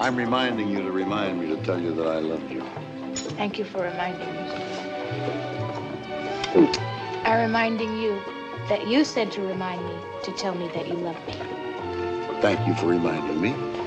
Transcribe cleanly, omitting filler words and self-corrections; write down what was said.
I'm reminding you to remind me to tell you that I love you. Thank you for reminding me. I'm reminding you that you said to remind me to tell me that you love me. Thank you for reminding me.